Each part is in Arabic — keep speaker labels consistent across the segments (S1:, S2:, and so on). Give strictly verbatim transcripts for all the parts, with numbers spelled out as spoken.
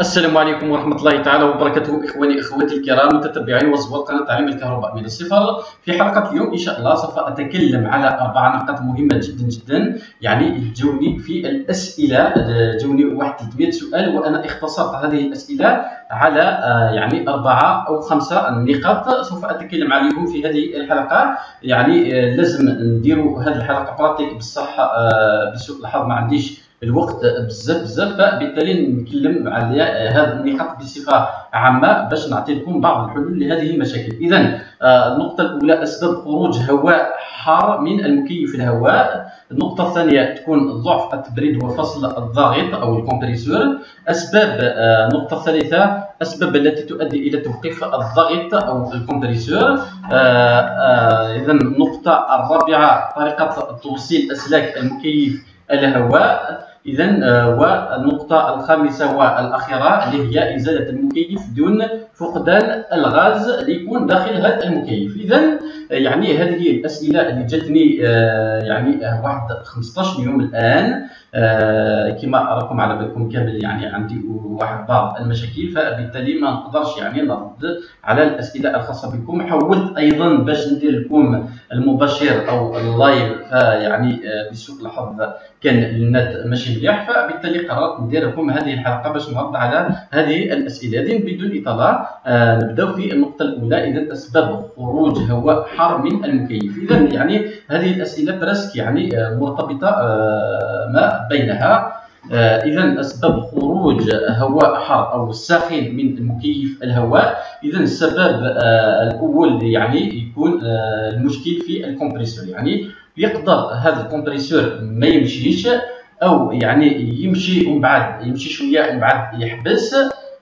S1: السلام عليكم ورحمة الله تعالى وبركاته. إخواني أخواتي الكرام متتبعين وزوار قناة تعليم الكهرباء من الصفر. في حلقة اليوم إن شاء الله سوف أتكلم على أربع نقاط مهمة جدا جدا، يعني جوني في الأسئلة، جوني واحد ثلاثمائة سؤال وأنا اختصرت هذه الأسئلة على يعني أربعة أو خمسة نقاط سوف أتكلم عليهم في هذه الحلقة. يعني لازم نديروا هذه الحلقة براتيك بصح بسوء الحظ ما عنديش الوقت بزاف بزاف، فبالتالي نتكلم على هذه النقاط بصفه عامه باش نعطي لكم بعض الحلول لهذه المشاكل. اذا النقطه الاولى اسباب خروج هواء حار من المكيف الهواء. النقطه الثانيه تكون ضعف التبريد وفصل الضغط او الكمبريسور. اسباب النقطه الثالثه اسباب التي تؤدي الى توقيف الضغط او الكمبريسور. اذا النقطه الرابعه طريقه توصيل اسلاك المكيف الهواء. إذا والنقطة الخامسة والأخيرة اللي هي إزالة المكيف دون فقدان الغاز اللي يكون داخل هذا المكيف. إذا يعني هذه هي الأسئلة اللي جاتني يعني واحد خمسطاش يوم الآن. كما راكم على بالكم كامل يعني عندي واحد بعض المشاكل، فبالتالي ما نقدرش يعني نرد على الأسئلة الخاصة بكم. حاولت أيضا باش ندير لكم المباشر أو اللايف، فيعني بسوء الحظ كان النت ماشي مليح، فبالتالي قررت ندير لكم هذه الحلقه باش نرد على هذه الاسئله. اذا بدون اطاله آه نبداو في النقطه الاولى. اذا اسباب خروج هواء حار من المكيف. اذا يعني هذه الاسئله برسك يعني آه مرتبطه آه ما بينها. آه اذا اسباب خروج هواء حار او ساخن من المكيف الهواء. اذا السبب آه الاول يعني يكون آه المشكل في الكمبريسور، يعني يقدر هذا الكمبريسور ما يمشيش او يعني يمشي ومن بعد يمشي شويه ومن بعد يحبس.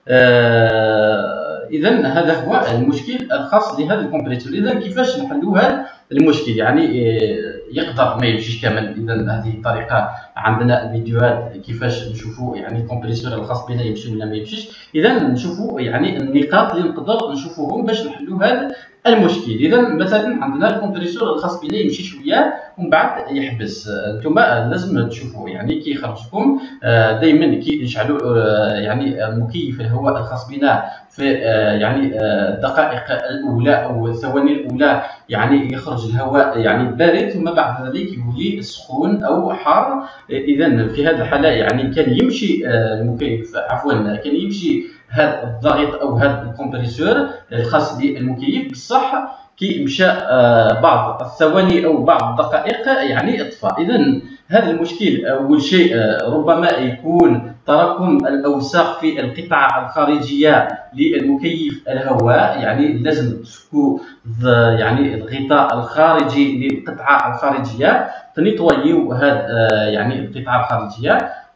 S1: آه اذا هذا هو المشكل الخاص لهذا الكمبريسور. اذا كيفاش نحلوا هذا المشكل؟ يعني يقدر ما يمشيش كامل. اذا هذه الطريقه عندنا فيديوهات كيفاش نشوفوا يعني الكمبريسور الخاص بنا يمشي ولا ما يمشيش. اذا نشوفوا يعني النقاط اللي نقدر نشوفوهم باش نحلوا هذا المشكل. اذا مثلا عندنا الكمبريسور الخاص بنا يمشي شويه ومن بعد يحبس. انتم لازم تشوفوا يعني كي يخرج لكم دائما كي نشعلوا يعني مكيف الهواء الخاص بنا في يعني الدقائق الاولى او الثواني الاولى يعني يخرج الهواء يعني بارد، ثم بعد ذلك يولي سخون او حار. اذا في هذه الحاله يعني كان يمشي المكيف عفوا كان يمشي هذا الضغط او هذا الكمبريسور الخاص بالمكيف، بصح كي مشى بعض الثواني او بعض الدقائق يعني اطفى. اذا هذا المشكل اول شيء ربما يكون تراكم الاوساخ في القطعه الخارجيه للمكيف الهواء. يعني لازم تفكوا يعني الغطاء الخارجي للقطعه الخارجيه، تنيطويو هذا يعني القطعه الخارجيه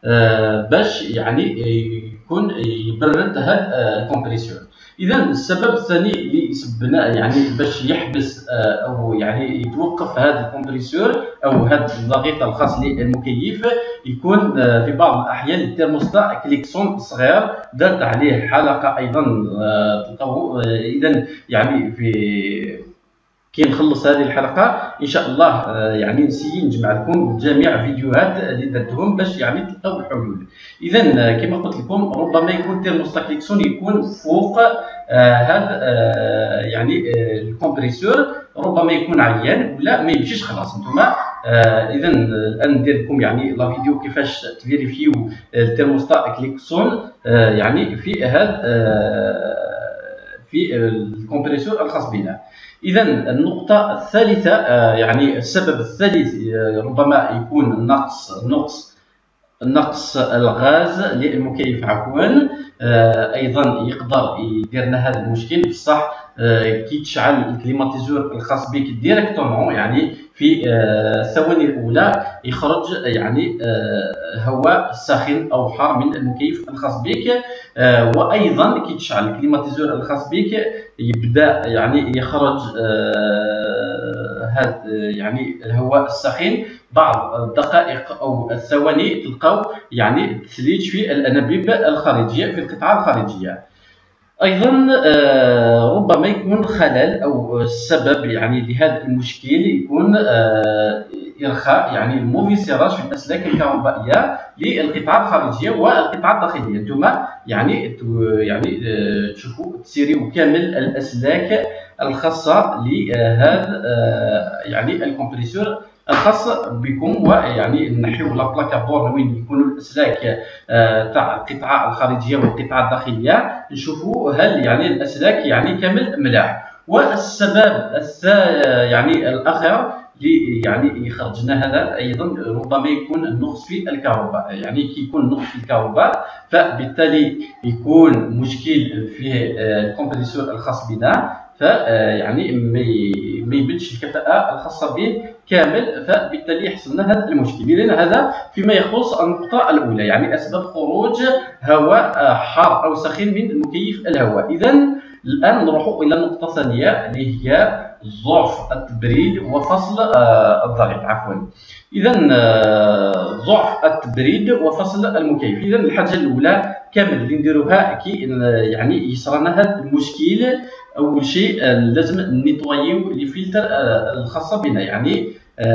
S1: باش يعني يكون يبرد هذا الكمبريسور. اذا السبب الثاني اللي سبنا يعني باش يحبس او يعني يتوقف هذا الكمبريسور او هذا الضغط الخاص للمكيف يكون في بعض الاحيان الترموستات كليكسون صغير دارت عليه حلقه ايضا تلقاو. اذا يعني في كي نخلص هذه الحلقه ان شاء الله يعني نسيي نجمع لكم جميع فيديوهات اللي درتهم باش يعني تلقاو الحلول. اذا كما قلت لكم ربما يكون تيرموستات كليكسون يكون فوق آه هذا آه يعني آه الكمبريسور، ربما يكون عيان ولا ما يمشيش خلاص. نتوما آه اذا الان ندير لكم يعني لا فيديو كيفاش تفيريفيو التيرموستات كليكسون آه يعني في هذا آه في الكمبريسور الخاص بنا. إذا النقطة الثالثة يعني السبب الثالث ربما يكون نقص نقص نقص الغاز للمكيف عفوا. أيضا يقدر يدير لنا هذا المشكل، بصح كي تشعل الكليماتيزور الخاص بك ديريكتومون يعني في الثواني الأولى يخرج يعني هواء ساخن أو حار من المكيف الخاص بك. وأيضا كي تشعل الكليماتيزور الخاص بك يبدأ يعني يخرج هذا يعني الهواء السخين بعض الدقائق او الثواني تلقاو يعني الثليج في الانابيب الخارجيه في القطعه الخارجيه. ايضا ربما يكون خلل او السبب يعني لهذا المشكل يكون ارخاء يعني الموفي سيراج في الاسلاك الكهربائيه للقطاع الخارجيه والقطاع الداخليه. انتم يعني يعني تشوفوا تسيريو كامل الاسلاك الخاصه لهذا يعني الكمبريسور الخاص بكم، ويعني نحيو لا بلاكا بور وين يكونوا الاسلاك تاع القطعه الخارجيه والقطعه الداخليه، نشوفوا هل يعني الاسلاك يعني كامل ملاح. والسبب يعني الاخر اللي يعني يخرجنا هذا ايضا ربما يكون النقص في الكهرباء. يعني كي يكون نقص في الكهرباء فبالتالي يكون مشكل في الكمبريسور الخاص بنا، فيعني ما يبدش الكفاءه الخاصه به كامل، فبالتالي يحصل لنا هذا المشكل. اذا هذا فيما يخص النقطه الاولى، يعني اسباب خروج هواء حار او سخين من مكيف الهواء. اذا الان نروح الى النقطه الثانيه اللي هي ضعف التبريد وفصل الضغط. عفوا اذا ضعف التبريد وفصل المكيف. اذا الحاجه الاولى كامل اللي نديروها كي يعني يصرنا هذا المشكل، اول شيء لازم نيطوايو لي فلتر الخاصه بنا، يعني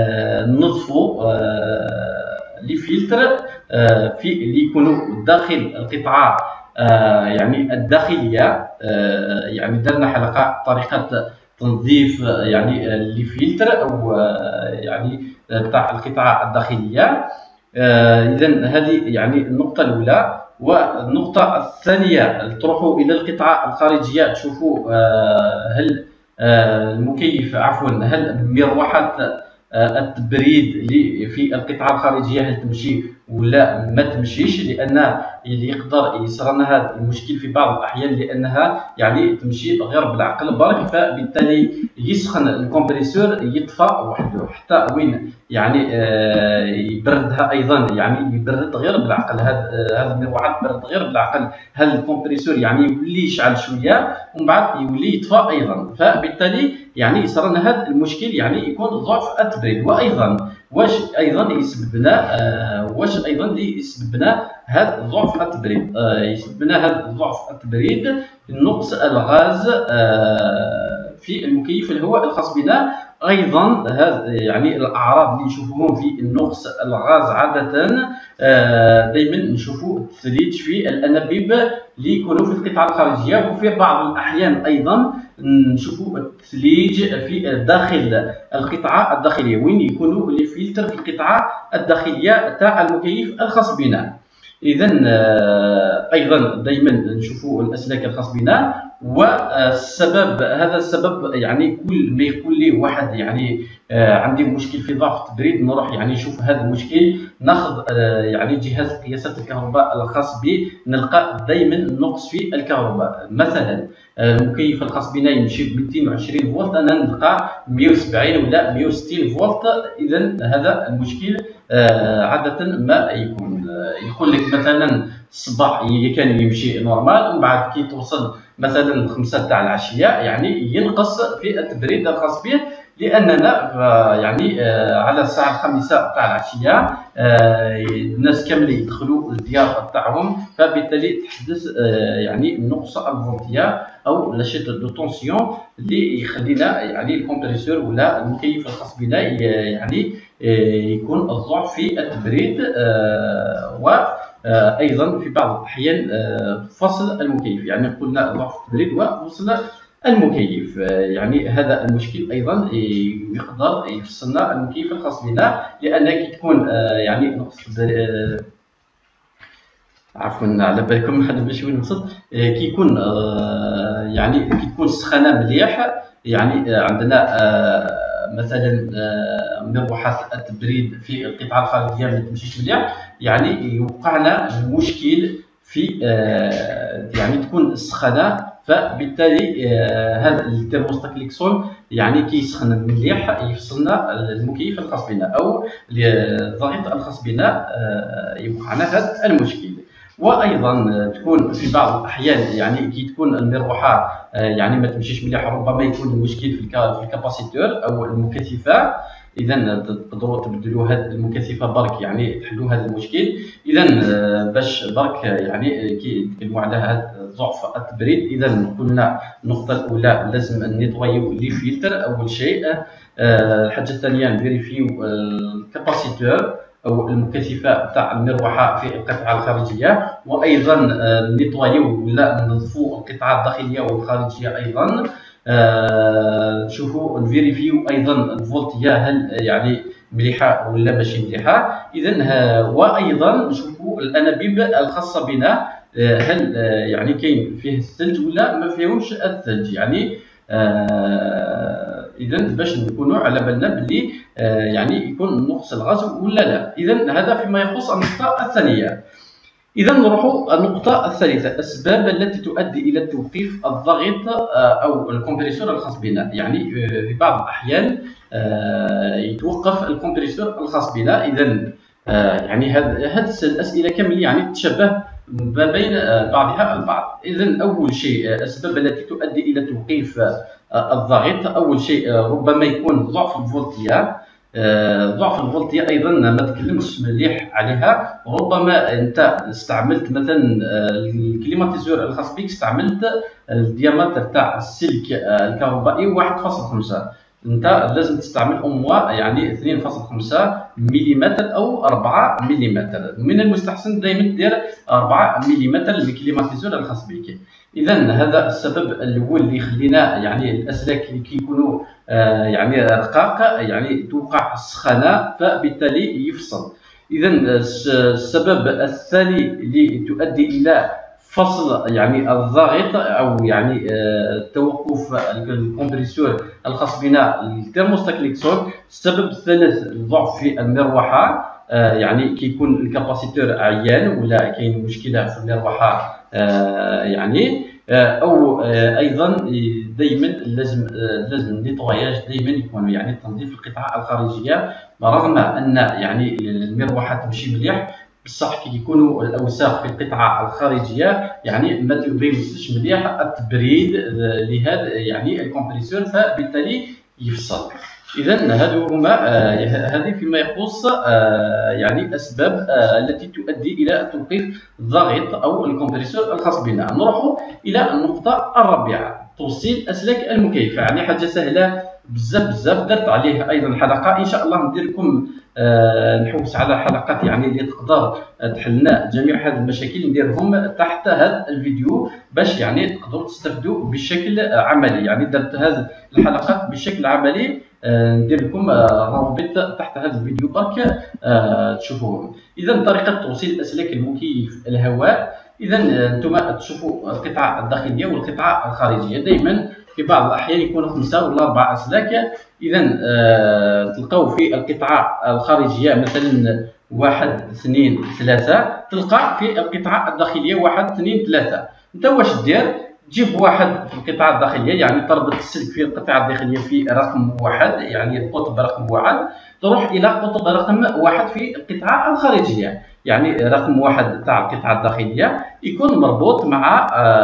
S1: ننظفوا لي فلتر في اللي يكونوا داخل القطعه يعني الداخليه. يعني درنا حلقه طريقه تنظيف يعني لي فلتر او يعني تاع القطعه الداخليه. اذا هذه يعني النقطه الاولى. والنقطه الثانيه تروحوا الى القطعه الخارجيه، تشوفوا هل المكيف عفوا هل مروحه التبريد اللي في القطعه الخارجيه هل تمشي ولا ما تمشيش، لان اللي يقدر يصرنا هذا المشكل في بعض الاحيان لانها يعني تمشي غير بالعقل برك، فبالتالي يسخن الكمبريسور يطفى وحده حتى وين يعني آه يبردها ايضا، يعني يبرد غير بالعقل. هذا هذا المروحه تبرد غير بالعقل، هذا الكمبريسور يعني يولي يشعل شويه ومن بعد يولي يطفى ايضا، فبالتالي يعني يصرنا هذا المشكل يعني يكون ضعف التبريد. وايضا واش ايضا يسبب لنا آه واش ايضا اللي يسبب لنا هذا ضعف التبريد آه يسبب لنا هذا ضعف التبريد نقص الغاز آه في المكيف الهواء الخاص بنا. ايضا هذا يعني الاعراض اللي نشوفوهم في النقص الغاز عاده آه دائما نشوفوا الثليج في الانابيب اللي يكونوا في القطعه الخارجيه، وفي بعض الاحيان ايضا نشوفوا الثليج في داخل القطعه الداخليه وين يكونوا لي فلتر في القطعه الداخليه تاع المكيف الخاص بنا. اذا ايضا دائما نشوفوا الاسلاك الخاص بنا. والسبب هذا السبب يعني كل ما يكون لي واحد يعني عندي مشكل في ضعف التبريد نروح يعني نشوف هذا المشكل، ناخذ يعني جهاز قياسات الكهرباء الخاص بي، نلقى دائما نقص في الكهرباء. مثلا المكيف الخاص بنا يمشي ب مئتين وعشرين فولت، انا نلقى مئة وسبعين ولا مئة وستين فولت. اذا هذا المشكل عاده ما يكون يقول لك مثلا الصباح كان يمشي نورمال ومن بعد كي توصل مثلا الخمسة تاع العشيه يعني ينقص في التبريد الخاص به، لاننا يعني على الساعه الخامسه تاع العشيه الناس كامل يدخلوا الديار تاعهم، فبالتالي تحدث يعني نقص الفولتيه او لاشيت دو طونسيون اللي يخلينا يعني الكمبريسور ولا المكيف الخاص بنا يعني يكون الضعف في التبريد. و ايضا في بعض الاحيان فصل المكيف، يعني قلنا ضعف التبريد وفصل المكيف، يعني هذا المشكل ايضا يقدر يفصلنا المكيف الخاص بنا، لان كي تكون يعني نقص عفوا على بالكم انا باش وين نقصد كي يكون يعني كي تكون السخانه مليح، يعني عندنا مثلا مروحات التبريد في القطعه الخارجيه ما تمشيش مليح، يعني يوقعنا المشكل في يعني تكون السخانه، فبالتالي هذا الترموستات كليكسون يعني كي يسخن مليح يفصلنا المكيف الخاص بنا او الضغط الخاص بنا يوقعنا هذا المشكل. وايضا تكون في بعض الاحيان يعني كي تكون المروحه يعني ما تمشيش مليح، ربما يكون المشكل في الكاباسيتور او المكثفه. اذا تقدروا تبدلوا هذه المكثفه برك يعني تحلوا هذا المشكل. اذا باش برك يعني كي نتكلموا على هذا ضعف التبريد. اذا قلنا النقطه الاولى لازم نيطوايو لي فلتر اول شيء. الحاجه الثانيه نفيريفيو الكاباسيتور او المكثفه تاع المروحه في القطعه الخارجيه، وايضا نيطوايو ولا ننظفوا القطعه الداخليه والخارجيه ايضا. نشوفوا نفيريفيو ايضا الفولتيه هل يعني مليحه ولا ماشي مليحه. اذا وايضا نشوفوا الانابيب الخاصه بنا هل يعني كاين فيه الثلج ولا ما فيهوش الثلج، يعني اذا باش نكونوا على بالنا بلي يعني يكون نقص الغاز ولا لا. اذا هذا فيما يخص النقطه الثانيه. اذا نروحوا النقطه الثالثه، الاسباب التي تؤدي الى توقيف الضغط او الكمبريسور الخاص بنا. يعني في بعض الاحيان يتوقف الكمبريسور الخاص بنا. اذا يعني هذه الاسئله كامل يعني تشبه ما بين بعضها البعض. اذا اول شيء الاسباب التي تؤدي الى توقيف الضغط، اول شيء ربما يكون ضعف الفولتيه. ضعف الفولتيه ايضا ما تكلمتش مليح عليها. ربما انت استعملت مثلا الكليماتيزور الخاص بك، استعملت الديامتر تاع السلك الكهربائي واحد فاصلة خمسة، انت لازم تستعمل اموا يعني اثنين فاصلة خمسة ملم او أربعة ملم. من المستحسن دائما دير أربعة ملم للكليماتيزور الخاص بك. اذا هذا السبب الاول اللي يخلينا يعني الاسلاك اللي كيكونوا آه يعني رقاق يعني توقع السخانه فبالتالي يفصل. اذا السبب الثاني اللي تؤدي الى فصل يعني الضغط او يعني آه توقف الكمبريسور الخاص بنا الترموستاكليكسون. السبب الثالث الضعف في المروحه، آه يعني كيكون الكاباسيتور عيان ولا كاين مشكله في المروحه آه يعني آه او آه ايضا دائما لازم آه لازم النيطواياج دائما يكون يعني تنظيف القطعه الخارجيه. رغم ان يعني المروحه تمشي مليح بصح كي يكونوا الاوساخ في القطعه الخارجيه يعني ما تبينش مليح التبريد لهذا يعني الكمبريسور فبالتالي يفصل. اذا هذو هما هذه فيما يخص يعني الاسباب التي تؤدي الى توقيف الضغط او الكمبريسور الخاص بنا. نروح الى النقطه الرابعه، توصيل اسلاك المكيف. يعني حاجه سهله بزاف بزاف، درت عليه ايضا حلقه ان شاء الله ندير لكم آه نحوس على حلقات يعني اللي تقدر تحل لنا جميع هذه المشاكل نديرهم تحت هذا الفيديو باش يعني تقدروا تستفدوا بشكل عملي. يعني درت هذه الحلقات بشكل عملي، آه ندير لكم آه روابط تحت هذا الفيديو برك آه تشوفوهم. اذا طريقه توصيل اسلاك المكيف الهواء. اذا انتم تشوفوا القطعه الداخليه والقطعه الخارجيه، دائما في بعض الاحيان يكون خمسه ولا اربعه اسلاك. اذا آه تلقاو في القطعه الخارجيه مثلا واحد اثنين ثلاثه، تلقى في القطعه الداخليه واحد اثنين ثلاثه. انت واش دير؟ تجيب واحد في القطعه الداخليه يعني تربط السلك في القطعه الداخليه في رقم واحد يعني القطب رقم واحد، تروح الى قطب رقم واحد في القطعه الخارجيه. يعني رقم واحد تاع القطعه الداخليه يكون مربوط مع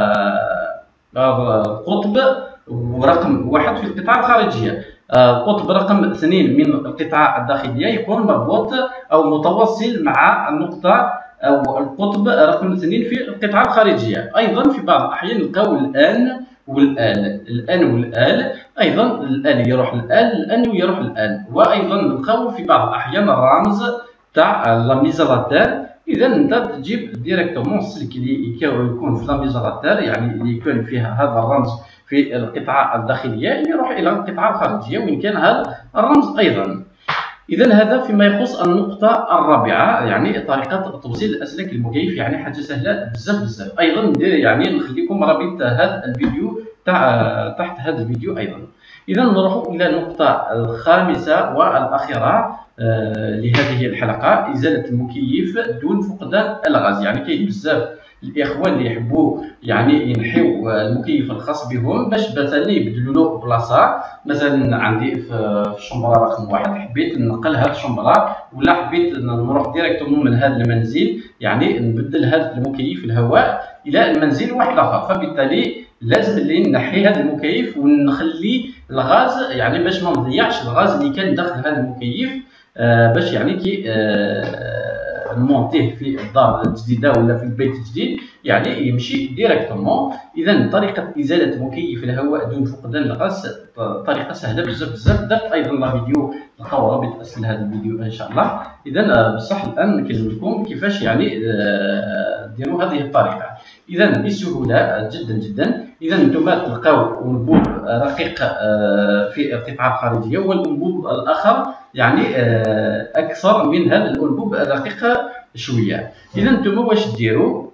S1: آه قطب ورقم واحد في القطعه الخارجيه. قطب رقم اثنين من القطعه الداخليه يكون مربوط او متوصل مع النقطه او القطب رقم اثنين في القطعه الخارجيه. ايضا في بعض الاحيان نلقاو الان والال، الان والال، ايضا الال يروح الال، الان يروح الان. وايضا نلقاو في بعض الاحيان الرمز تاع لاميزالاتير. اذا انت تجيب ديريكتومون السلك اللي يكون في لاميزالاتير يعني اللي يكون فيها هذا الرمز في القطعه الداخليه يروح الى القطعه الخارجيه وان كان هذا الرمز ايضا. اذا هذا فيما يخص النقطه الرابعه، يعني طريقه توصيل الاسلاك المكيف. يعني حاجه سهله بزاف بزاف. ايضا ندير يعني نخليكم رابط هذا الفيديو تاع تحت هذا الفيديو ايضا. اذا نروح الى النقطه الخامسه والاخيره آه لهذه الحلقه، ازاله المكيف دون فقدان الغاز. يعني كاين بزاف الاخوان اللي يحبوا يعني ينحيو المكيف الخاص بهم باش مثلا يبدلوا له بلاصه. مثلا عندي في الشومبره رقم واحد حبيت ننقل هذه الشومبره ولا حبيت نروح ديريكتومون من هذا المنزل يعني نبدل هذا المكيف الهواء الى المنزل واحد اخر، فبالتالي لازم اللي نحي هذا المكيف ونخلي الغاز يعني باش ما نضيعش الغاز اللي كان داخل هذا المكيف آه باش يعني كي آه نمونتيه في الدار الجديده ولا في البيت الجديد، يعني يمشي ديريكتومون. اذا طريقه ازاله مكيف الهواء دون فقدان الغاز طريقه سهله بزاف بزاف. درت ايضا لا فيديو، تلقاو رابط اسفل هذا الفيديو ان شاء الله. اذا بصح الان نكلم لكم كيفاش يعني ديروا هذه الطريقه. اذا بسهوله جدا جدا. اذا انتم تلقاو انبوب رقيق في القطعه الخارجيه، والانبوب الاخر يعني اكثر من هذا الانبوب الرقيق شويه. اذا انتم واش ديروا؟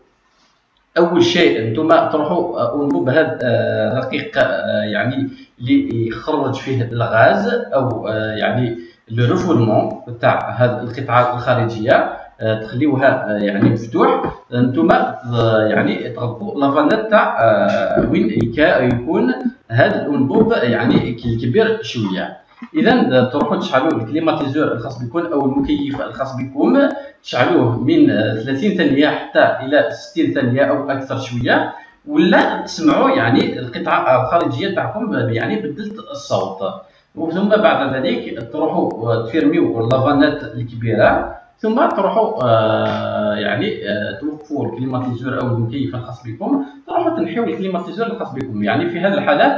S1: اول شيء انتم تروحوا انبوب هذا رقيق يعني اللي يخرج فيه الغاز او يعني لو ريفولمون تاع هذه القطعه الخارجيه، تخليوها يعني مفتوح. انتم يعني تغطوا لافانات تاع وين يكون هذا الانبوب يعني كبير شويه. اذا تروحوا تشعلوا الكليماتيزور الخاص بكم او المكيف الخاص بكم، تشعلوه من ثلاثين ثانيه حتى الى ستين ثانيه او اكثر شويه، ولا تسمعوا يعني القطعه الخارجيه تاعكم يعني بدلت الصوت. ثم بعد ذلك تروحوا تفيرميو لافانات الكبيره، ثم تروحوا آه يعني آه توقفوا الكليماتيزور او المكيف الخاص بكم، تروحوا تنحيوا الكليماتيزور الخاص بكم. يعني في هذه الحاله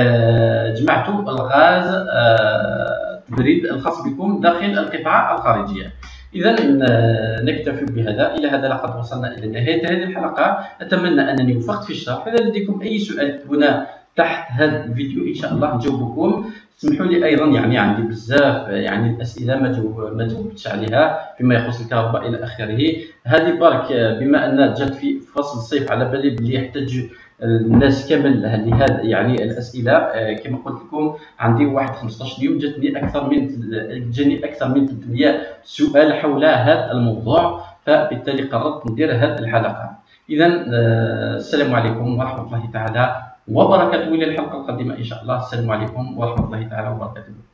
S1: آه جمعتوا الغاز آه التبريد الخاص بكم داخل القطعه الخارجيه. اذا آه نكتفي بهذا. الى هذا لقد وصلنا الى نهايه هذه الحلقه. اتمنى انني وفقت في الشرح. اذا لديكم اي سؤال هنا تحت هذا الفيديو ان شاء الله نجاوبكم. اسمحوا لي ايضا يعني عندي بزاف يعني الاسئله ما جاوب ما جاوبتش عليها فيما يخص الكهرباء الى اخره. هذه برك بما انها جات في فصل الصيف على بالي بلي يحتاج الناس كامل لهذا يعني الاسئله. كما قلت لكم عندي واحد خمسطاش يوم جاتني اكثر من جاني اكثر من ثلاثمئة سؤال حول هذا الموضوع، فبالتالي قررت ندير هذه الحلقه. اذا السلام عليكم ورحمه الله تعالى وبركاته. الى الحلقه القادمه ان شاء الله. السلام عليكم ورحمه الله تعالى وبركاته.